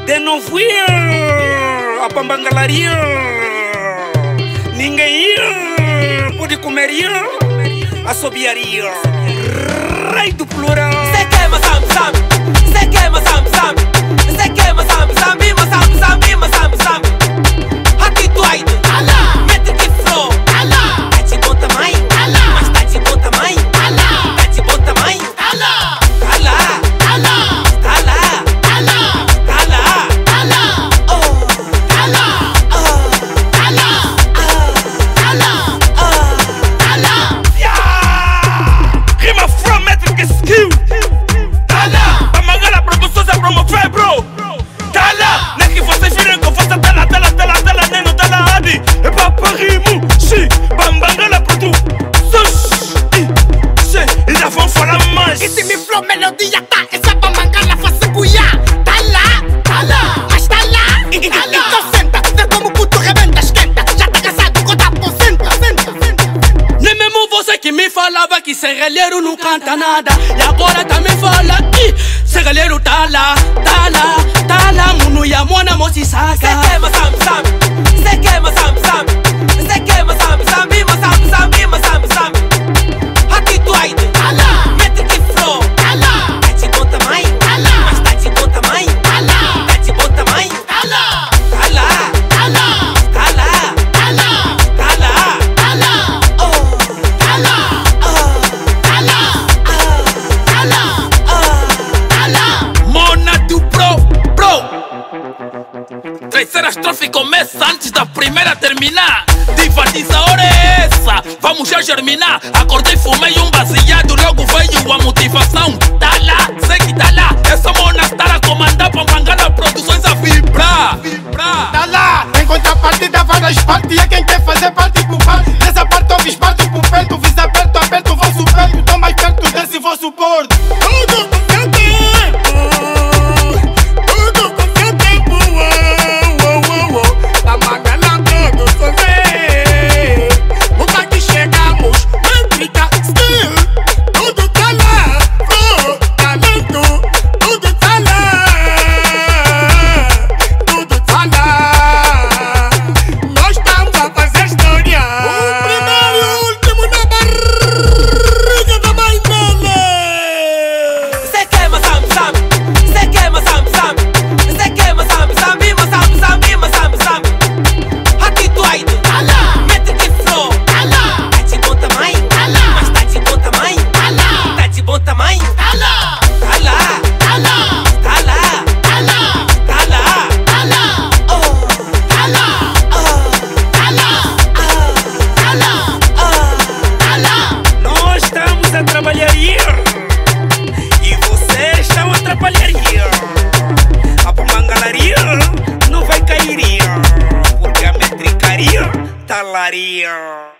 De novo a pambangalaria. Ninguém pode comer assobiaria. Rei do plural. Se queima sam, se queima sam, se queima sam, bima sam. Aqui tu aide, mete que flow. Tá de bom tamanho, mas tá de bom tamanho. Tá de bom tamanho. Tá lá. Rima from metric skill. Tá lá. A Mangala Produções é promover, bro. Tá lá. Nem que vocês virem com força, tá lá, nem no tá lá, adi. É papo rimo, xi. Mangala Produções. E já vão falar mais. E se me flow melodia tá, essa pra Mangala fazer cuiar. Tá lá, mas tá lá. Então senta, vê como o puto rebenta, esquenta. Já tá cansado com a porcenta. Nem mesmo você que me falava que serralheiro não canta nada. E agora tá me fala que serralheiro tá lá. Muno e a mona moci saca. Se queima sam, se queima sam, se queima sam, bima sam. Aqui tu aide, mete que flow. Tá de bom tamanho, mas tá de bom tamanho. Tá de bom tamanho. Tá lá. Mona do pro. Terceira estrofe começa antes da primeira terminar. Divatiza a hora é essa, vamos já germinar. Acordei, fumei baseado, logo veio a motivação. Tá lá, sei que tá lá. Essa mona está a comandar pra Mangala Produções a vibrar. Tá lá, em contrapartida várias partes. E quem quer fazer parte por parte. Nessa parte ouves parte por perto. Visa aperto, vosso perto. Tô mais perto desse vosso porto. Tudo com seu tempo. Tudo com seu tempo. Da Mangala Produções. Nunca que chegamos. Métrica, skill. Tudo tá lá. Flow, talento. Tudo tá lá. Tudo tá lá. Nós estamos a fazer história. O primeiro e o último na barriga da mãe dele. Se queima sam, se queima sam, se queima sam, bima sam. Aqui tu aide, mete que flow. Tá de bom tamanho, mas tá de bom tamanho. Tá de bom tamanho. Tá lá. Nós estamos a trabalhar e vocês estão a atrapalhar. A pamangalaria não vai cair porque a metricaria talaria.